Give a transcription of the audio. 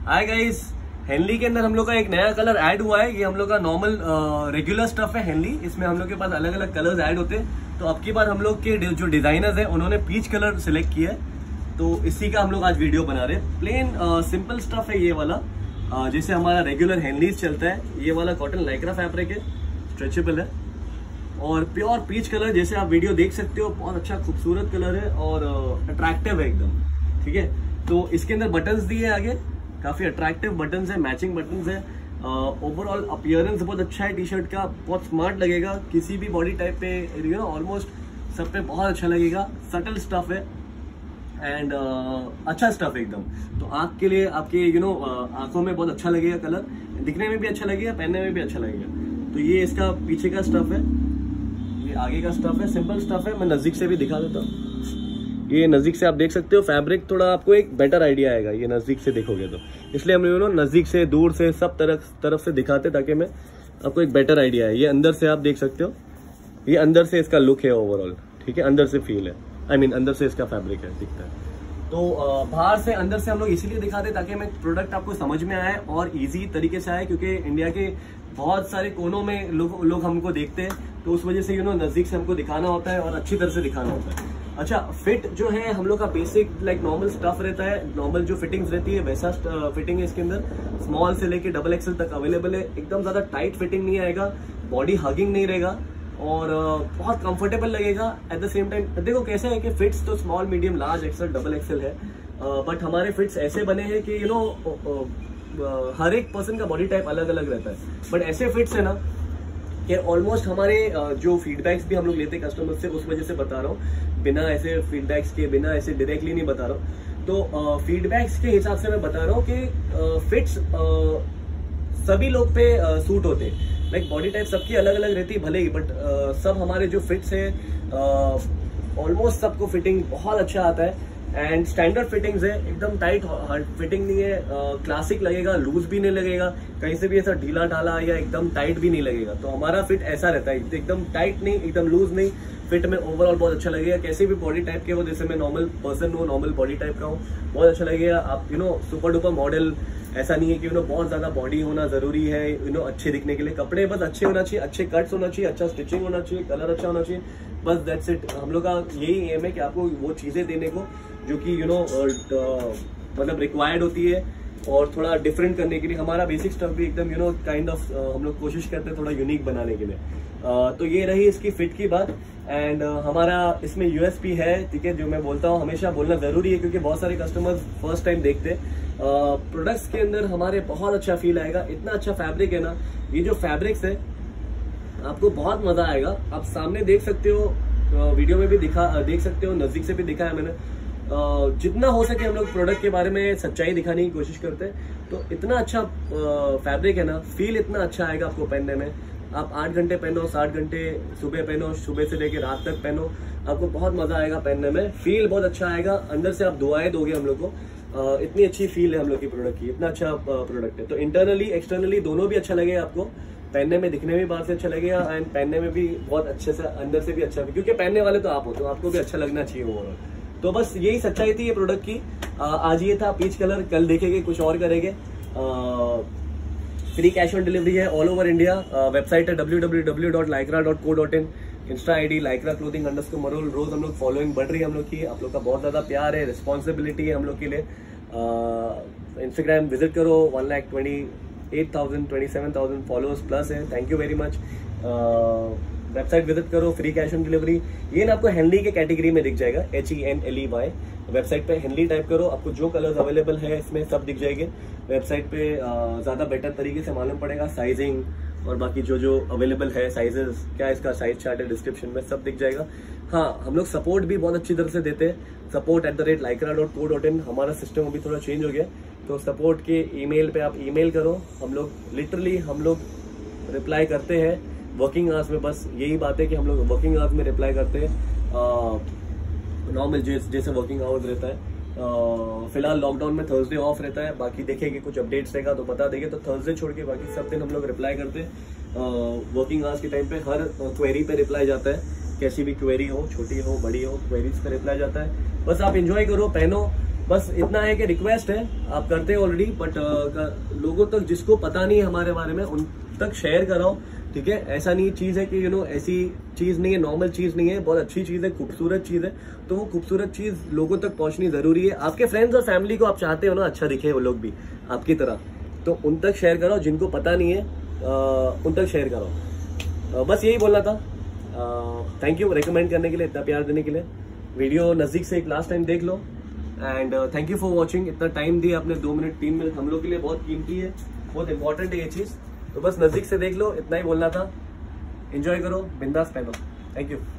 Hi guys, Henley के अंदर हम लोग का एक नया कलर ऐड हुआ है। ये हम लोग का नॉर्मल रेगुलर स्टफ है हेनली। इसमें हम लोग के पास अलग अलग कलर्स ऐड होते हैं। तो अब की बार हम लोग के जो डिजाइनर्स हैं उन्होंने पीच कलर सिलेक्ट किया है, तो इसी का हम लोग आज वीडियो बना रहे हैं। प्लेन सिंपल स्टफ है ये वाला, जैसे हमारा रेगुलर हेनलीज चलता है। ये वाला कॉटन लाइक्रा फैब्रिक है, स्ट्रेचेबल है और प्योर पीच कलर जैसे आप वीडियो देख सकते हो। बहुत अच्छा खूबसूरत कलर है और अट्रैक्टिव है एकदम, ठीक है। तो इसके अंदर बटन्स दिए आगे, काफी अट्रैक्टिव बटन्स है, मैचिंग बटन्स है। ओवरऑल अपीयरेंस बहुत अच्छा है टी शर्ट का, बहुत स्मार्ट लगेगा किसी भी बॉडी टाइप पे, ऑलमोस्ट सब पे बहुत अच्छा लगेगा। सटल स्टफ है एंड अच्छा स्टफ है एकदम। तो आंख के लिए आपके आंखों में बहुत अच्छा लगेगा कलर, दिखने में भी अच्छा लगेगा, पहनने में भी अच्छा लगेगा। तो ये इसका पीछे का स्टफ है, ये आगे का स्टफ है, सिंपल स्टफ है। मैं नजदीक से भी दिखा देता हूँ। ये नजदीक से आप देख सकते हो, फैब्रिक थोड़ा आपको एक बेटर आइडिया आएगा ये नजदीक से देखोगे तो, इसलिए हम नजदीक से दूर से सब तरफ से दिखाते ताकि मैं आपको एक बेटर आइडिया है। ये अंदर से आप देख सकते हो, ये अंदर से इसका लुक है ओवरऑल, ठीक है। अंदर से फील है, अंदर से इसका फैब्रिक है, दिखता है। तो बाहर से अंदर से हम लोग इसीलिए दिखाते ताकि मैं प्रोडक्ट आपको समझ में आए और इजी तरीके से आए, क्योंकि इंडिया के बहुत सारे कोनों में लोग हमको देखते हैं, तो उस वजह से नजदीक से हमको दिखाना होता है और अच्छी तरह से दिखाना होता है। अच्छा, फिट जो है हम लोग का बेसिक लाइक नॉर्मल स्टफ रहता है, नॉर्मल जो फिटिंग्स रहती है वैसा फिटिंग है इसके अंदर। स्मॉल से लेके डबल एक्सएल तक अवेलेबल है। एकदम ज्यादा टाइट फिटिंग नहीं आएगा, बॉडी हगिंग नहीं रहेगा और बहुत कंफर्टेबल लगेगा। एट द सेम टाइम देखो कैसे है कि फिट्स तो small, medium, large, XL, double XL है, बट हमारे फिट्स ऐसे बने हैं कि हर एक पर्सन का बॉडी टाइप अलग अलग रहता है। बट ऐसे फिट्स है ना कि ऑलमोस्ट हमारे जो फीडबैक्स भी हम लोग लेते हैं कस्टमर से, उस वजह से बता रहा हूँ, बिना ऐसे फीडबैक्स के, बिना ऐसे डायरेक्टली नहीं बता रहा हूँ। तो फीडबैक्स के हिसाब से मैं बता रहा हूँ कि फिट्स सभी लोग पे सूट होते हैं। लाइक बॉडी टाइप सबकी अलग अलग रहती है भले ही, बट सब हमारे जो फिट्स है ऑलमोस्ट सबको फिटिंग बहुत अच्छा आता है एंड स्टैंडर्ड फिटिंग्स है, एकदम टाइट फिटिंग नहीं है। क्लासिक लगेगा, लूज भी नहीं लगेगा, कहीं से भी ऐसा ढीला ढाला या एकदम टाइट भी नहीं लगेगा। तो हमारा फिट ऐसा रहता है, एकदम टाइट नहीं, एकदम लूज नहीं, फिट में ओवरऑल बहुत अच्छा लगेगा। कैसे भी बॉडी टाइप के हो, जैसे मैं नॉर्मल पर्सन हूँ, नॉर्मल बॉडी टाइप का हूँ, बहुत अच्छा लगेगा। आप सुपर डुपर मॉडल, ऐसा नहीं है कि बहुत ज्यादा बॉडी होना जरूरी है अच्छे दिखने के लिए। कपड़े बस अच्छे होना चाहिए, अच्छे कट्स होना चाहिए, अच्छा स्टिचिंग होना चाहिए, कलर अच्छा होना चाहिए, बस दैट्स इट। हम लोग का यही एम है कि आपको वो चीजें देने को जो कि मतलब रिक्वायर्ड होती है और थोड़ा डिफरेंट करने के लिए। हमारा बेसिक स्टफ भी एकदम काइंड ऑफ हम लोग कोशिश करते हैं थोड़ा यूनिक बनाने के लिए। तो ये रही इसकी फिट की बात एंड हमारा इसमें यूएसपी है, ठीक है, जो मैं बोलता हूँ हमेशा बोलना जरूरी है, क्योंकि बहुत सारे कस्टमर्स फर्स्ट टाइम देखते हैं। प्रोडक्ट्स के अंदर हमारे बहुत अच्छा फील आएगा, इतना अच्छा फैब्रिक है ना। ये जो फैब्रिक्स है आपको बहुत मजा आएगा। आप सामने देख सकते हो, वीडियो में भी देख सकते हो, नजदीक से भी दिखाया मैंने। जितना हो सके हम लोग प्रोडक्ट के बारे में सच्चाई दिखाने की कोशिश करते हैं। तो इतना अच्छा फैब्रिक है ना, फील इतना अच्छा आएगा आपको पहनने में। आप 8 घंटे पहनो, 60 घंटे सुबह पहनो, सुबह से लेकर रात तक पहनो, आपको बहुत मजा आएगा पहनने में। फील बहुत अच्छा आएगा, अंदर से आप दुआएं दोगे हम लोग को। इतनी अच्छी फील है हम लोग की प्रोडक्ट की, इतना अच्छा प्रोडक्ट है। तो इंटरनली एक्सटर्नली दोनों भी अच्छा लगेगा आपको, पहनने में, दिखने में भी बाहर से अच्छा लगेगा एंड पहनने में भी बहुत अच्छे से, अंदर से भी अच्छा, क्योंकि पहनने वाले तो आप हो, तो आपको भी अच्छा लगना चाहिए ओवरऑल। तो बस यही सच्चाई थी ये प्रोडक्ट की। आज ये था पीच कलर, कल देखेंगे कुछ और करेंगे। फ्री कैश ऑन डिलीवरी है ऑल ओवर इंडिया। वेबसाइट है www.lycra.co.in। Insta ID lycra clothing_marol। रोज हम लोग फॉलोइंग बढ़ रही है हम लोग की, आप लोग का बहुत ज्यादा प्यार है, रिस्पॉन्सिबिलिटी है हम लोग के लिए। इंस्टाग्राम विजिट करो, 1,28,000 फॉलोअर्स प्लस है, thank you very much. Website visit करो, फ्री कैश ऑन डिलीवरी। ये ना आपको हेनली के कैटेगरी में दिख जाएगा, HENLEY। वेबसाइट पे हेनली टाइप करो, आपको जो कलर्स अवेलेबल है इसमें सब दिख जाएंगे। वेबसाइट पे ज्यादा बेटर तरीके से मालूम पड़ेगा, साइजिंग और बाकी जो अवेलेबल है, साइजेस क्या, इसका साइज चार्ट है, डिस्क्रिप्शन में सब दिख जाएगा। हाँ, हम लोग सपोर्ट भी बहुत अच्छी तरह से देते हैं, support@lycra.co.in। हमारा सिस्टम अभी थोड़ा चेंज हो गया, तो सपोर्ट के ईमेल पे आप ईमेल करो, हम लोग लिटरली रिप्लाई करते हैं वर्किंग आवर्स में। बस यही बात है कि हम लोग वर्किंग आवर्स में रिप्लाई करते हैं, नॉर्मल जैसे वर्किंग आवर्स रहता है। फिलहाल लॉकडाउन में थर्सडे ऑफ रहता है, बाकी देखेंगे कुछ अपडेट्स रहेगा तो बता देंगे। तो थर्सडे छोड़ के बाकी सब दिन हम लोग रिप्लाई करते हैं वर्किंग आवर्स के टाइम पे। हर क्वेरी पे रिप्लाई जाता है, कैसी भी क्वेरी हो, छोटी हो बड़ी हो, क्वेरीज पे रिप्लाई जाता है। बस आप एंजॉय करो, पहनो बस इतना है कि रिक्वेस्ट है, आप करते हैं ऑलरेडी, बट लोगों तक जिसको पता नहीं है हमारे बारे में उन तक शेयर कराओ, ठीक है। ऐसा नहीं चीज है कि ऐसी चीज नहीं है, नॉर्मल चीज नहीं है, बहुत अच्छी चीज है, खूबसूरत चीज है। तो वो खूबसूरत चीज लोगों तक पहुंचनी जरूरी है। आपके फ्रेंड्स और फैमिली को आप चाहते हो ना अच्छा दिखे वो लोग भी आपकी तरह, तो उन तक शेयर करो। जिनको पता नहीं है उन तक शेयर करो। बस यही बोलना था। थैंक यू रिकमेंड करने के लिए, इतना प्यार देने के लिए। वीडियो नजदीक से एक लास्ट टाइम देख लो and thank you for watching. इतना टाइम दिया आपने, 2 मिनट 3 मिनट हम लोग के लिए बहुत कीमती है, बहुत इंपॉर्टेंट है ये चीज। तो बस नजदीक से देख लो, इतना ही बोलना था। एंजॉय करो, बिंदास पहनो। Thank you.